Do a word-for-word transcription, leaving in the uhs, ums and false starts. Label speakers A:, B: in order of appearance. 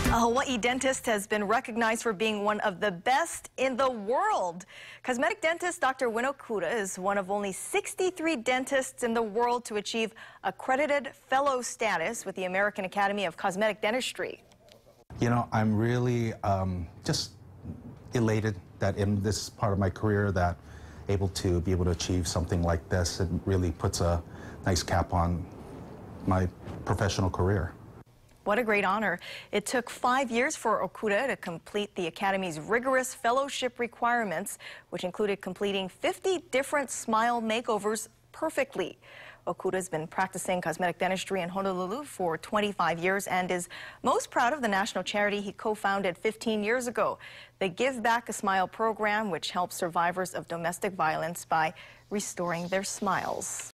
A: A Hawaii dentist has been recognized for being one of the best in the world. Cosmetic dentist Doctor Wynn Okuda is one of only sixty-three dentists in the world to achieve Accredited Fellow Status with the American Academy of Cosmetic Dentistry.
B: You know, I'm really um, just elated that in this part of my career that able to be able to achieve something like this. It really puts a nice cap on my professional career.
A: What a great honor. It took five years for Okuda to complete the Academy's rigorous fellowship requirements, which included completing fifty different smile makeovers perfectly. Okuda has been practicing cosmetic dentistry in Honolulu for twenty-five years and is most proud of the national charity he co-founded fifteen years ago, the Give Back a Smile program, which helps survivors of domestic violence by restoring their smiles.